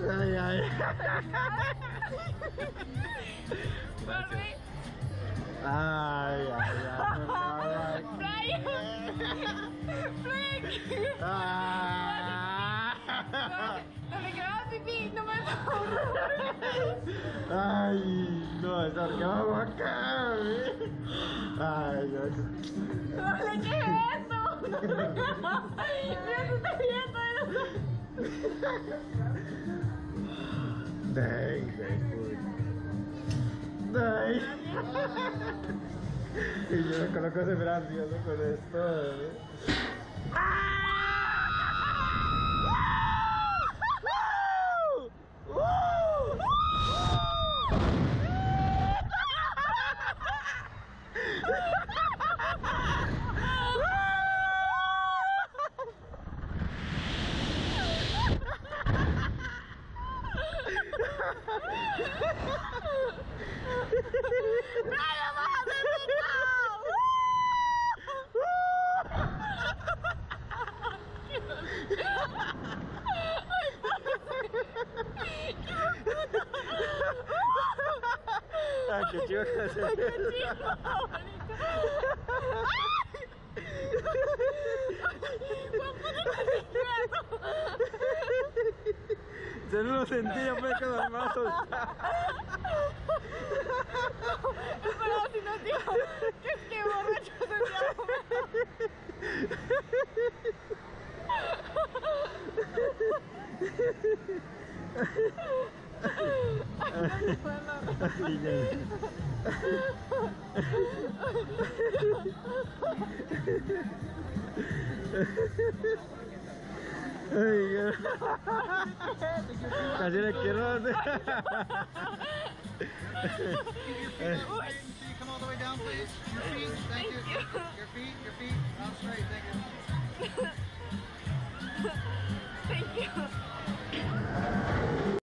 Ay, ay. Barbie. Ay, ay, ay. Brian. Frank. No me quedaba pipí, no me Ay, no, acercamos acá. Ay, ay. no le ¿qué es eso? Mira, se está viendo. Dang, dang. Y yo me coloco súper ansioso con esto. Ay, qué chido que se ve. Yo no lo sentía, me quedé más asustado. Pero si no digo que es que borracho Ay, casi le quiero hacer. Come all the way down, please. Your feet.